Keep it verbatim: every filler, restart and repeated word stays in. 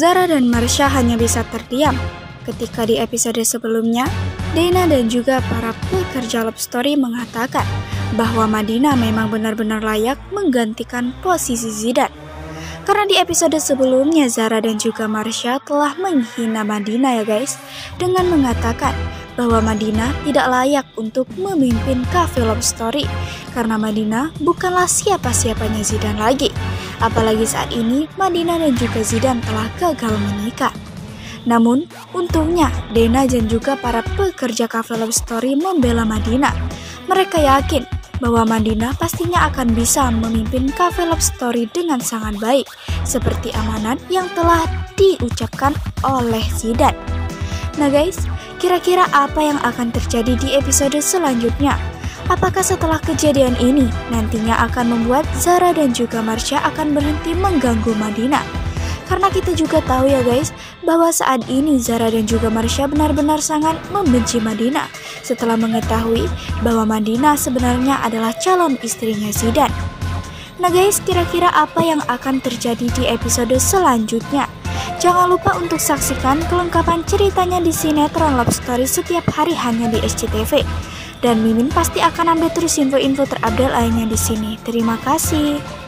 Zara dan Marsha hanya bisa terdiam ketika di episode sebelumnya, Dena dan juga para pekerja Love Story mengatakan bahwa Madinah memang benar-benar layak menggantikan posisi Zidane. Karena di episode sebelumnya Zara dan juga Marsha telah menghina Madinah ya guys, dengan mengatakan bahwa Madinah tidak layak untuk memimpin Cafe Love Story karena Madinah bukanlah siapa-siapanya Zidane lagi. Apalagi saat ini Madinah dan juga Zidane telah gagal menikah. Namun, untungnya Dena dan juga para pekerja Cafe Love Story membela Madinah. Mereka yakin bahwa Madinah pastinya akan bisa memimpin Cafe Love Story dengan sangat baik, seperti amanat yang telah diucapkan oleh Zidane. Nah guys, kira-kira apa yang akan terjadi di episode selanjutnya? Apakah setelah kejadian ini nantinya akan membuat Zara dan juga Marsha akan berhenti mengganggu Madinah? Karena kita juga tahu ya guys, bahwa saat ini Zara dan juga Marsha benar-benar sangat membenci Madinah setelah mengetahui bahwa Madinah sebenarnya adalah calon istrinya Zidane. Nah guys, kira-kira apa yang akan terjadi di episode selanjutnya? Jangan lupa untuk saksikan kelengkapan ceritanya di sinetron Love Story setiap hari hanya di S C T V. Dan Mimin pasti akan update terus info-info terupdate lainnya di sini. Terima kasih.